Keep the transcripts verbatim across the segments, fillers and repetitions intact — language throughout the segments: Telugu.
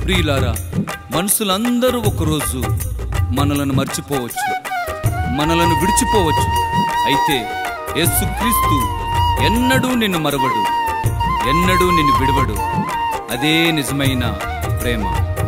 ప్రియులారా, మనుషులందరూ ఒకరోజు మనలను మర్చిపోవచ్చు, మనలను విడిచిపోవచ్చు. అయితే యేసుక్రీస్తు ఎన్నడూ నిన్ను మరవడు, ఎన్నడూ నిన్ను విడవడు. అదే నిజమైన ప్రేమ.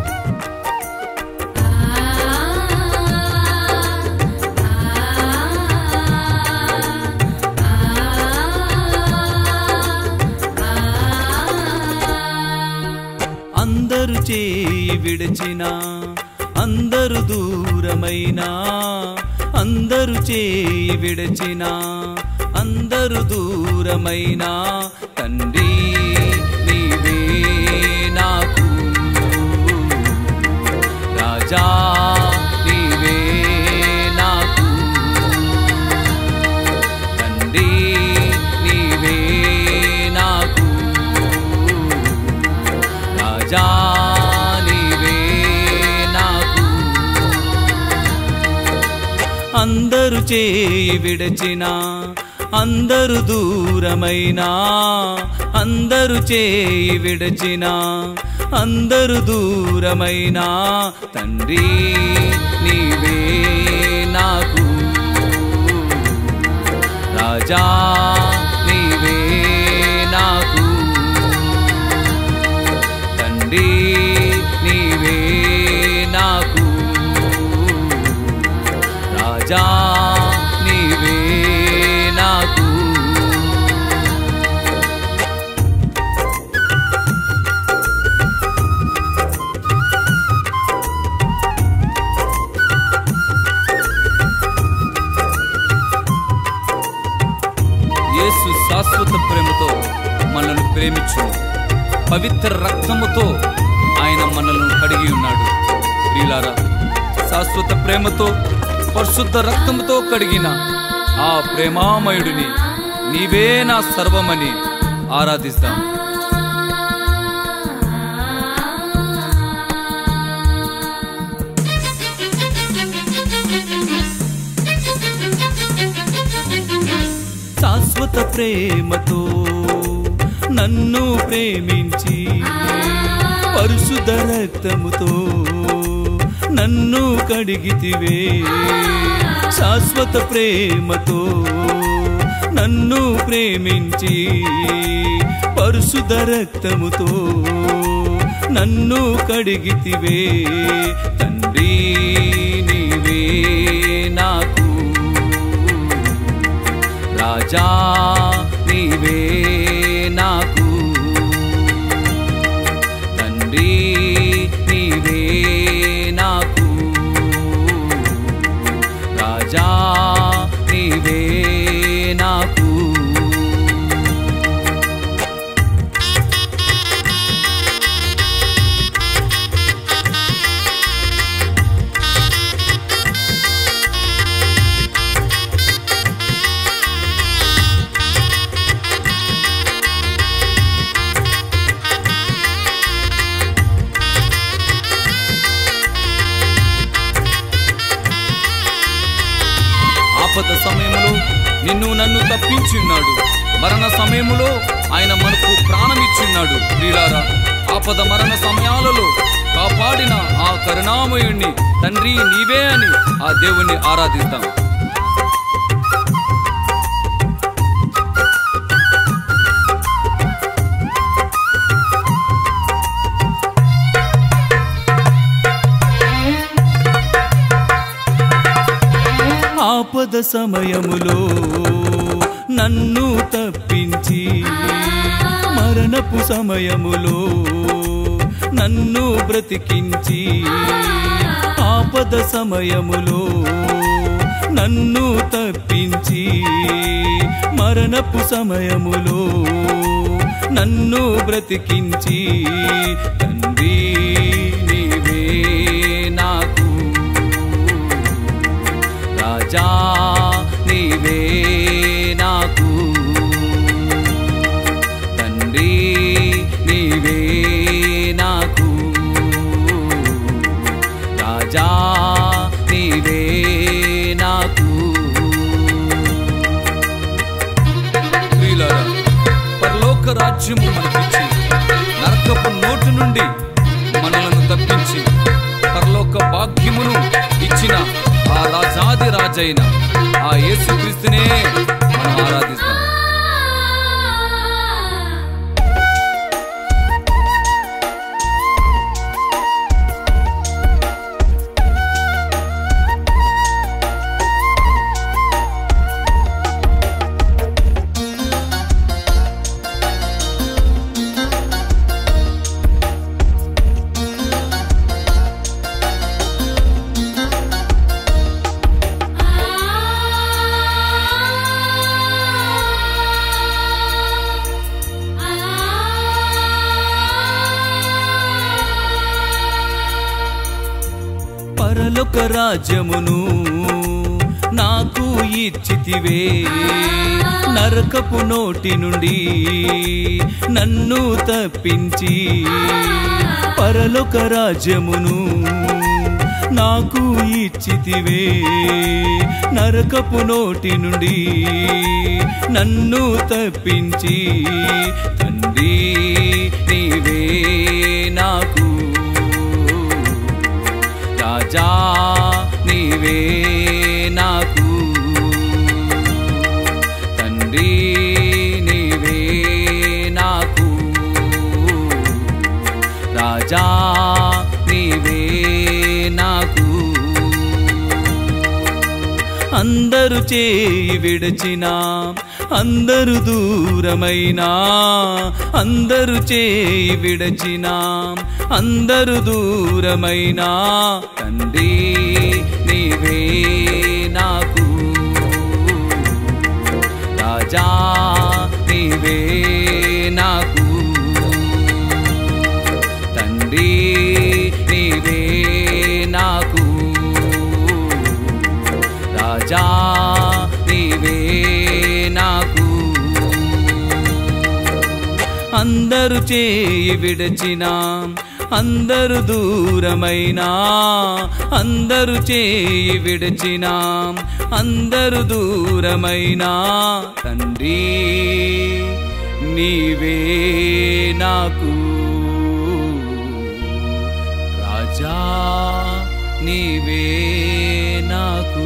అందరూ చేయి విడిచినా, అందరూ దూరమైనా, అందరూ చేయి విడిచినా, అందరూ దూరమైనా, తండ్రి నీవే నాకు, రాజా నీవే నాకు, తండ్రి నీవే నాకు, రాజా నీవే నాకు. అందరూ చేయి విడిచినా, అందరూ దూరమైనా, అందరూ చేయి విడిచినా, అందరూ దూరమైనా, తండ్రి నీవే నాకు, రాజా నీవే నాకు, తండ్రి నీవే నాకు, రాజా నీవే నాకు. యేసు శాశ్వత ప్రేమతో మనల్ని ప్రేమించును, పవిత్ర రక్తముతో ఆయన మనల్ని కడిగి ఉన్నాడు. ప్రియులారా, శాశ్వత ప్రేమతో పరిశుద్ధ రక్తముతో కడిగిన ఆ ప్రేమామయుడిని నీవే నా సర్వమని ఆరాధిస్తాం. శాశ్వత ప్రేమతో నన్ను ప్రేమించి, పరిశుద్ధ రక్తముతో నన్ను కడిగితివే. శాశ్వత ప్రేమతో నన్ను ప్రేమించి, పరిశుద్ధ రక్తముతో నన్ను కడిగితివే. తండ్రి నీవే నాకు, రాజా నీవే నాకు, తండ్రి నీవే నాకు, రాజా నీవే నాకు. ఆపద సమయంలో నిన్ను నన్ను తప్పించున్నాడు, మరణ సమయంలో ఆయన మనకు ప్రాణం ఇచ్చున్నాడు. ప్రియులారా, ఆపద మరణ సమయాలలో కాపాడిన ఆ కరుణామయుణ్ణి తండ్రి నీవే అని ఆ దేవుణ్ణి ఆరాధిస్తాం. ఆపద సమయములో నన్ను తప్పించి, మరణపు సమయములో నన్ను బ్రతికించి, ఆపద సమయములో నన్ను తప్పించి, మరణపు సమయములో నన్ను బ్రతికించి, తండ్రి నీవే నాకు, రాజా నీవే నాకు, తండ్రి నీవే నాకు, రాజా నీవే నాకు. ప్రియులారా, పరలోక రాజ్యము మనకిచ్చి నరకపు నోటు నుండి మనలను ఇచ్చిన ఆ రాజాది రాజైన ఆ యేసుక్రీస్తునే మనం ఆరాధిస్తాం. పరలోక రాజ్యమును నాకు ఇచ్చితివే, నరకపు నోటి నుండి నన్ను తప్పించి. పరలోక రాజ్యమును నాకు ఇచ్చితివే, నరకపు నోటి నుండి నన్ను తప్పించి. తండ్రి నీవే నాకు రాజా, నీవే నాకు తండ్రి, నీవే నాకు రాజా, నీవే నాకు. అందరూ చేయి విడిచినా, అందరూ దూరమైనా, అందరూ చేయి విడిచినా, అందరూ దూరమైనా, తండ్రి నీవే నాకు రాజా, నీవే నాకు తండ్రి, నీవే నాకు రాజా, నీవే నాకు. అందరూ చేయి విడిచినా, అందరూ దూరమైనా, అందరూ చేయి విడిచినా, అందరూ దూరమైనా, తండ్రి నీవే నాకు రాజా, నీవే నాకు.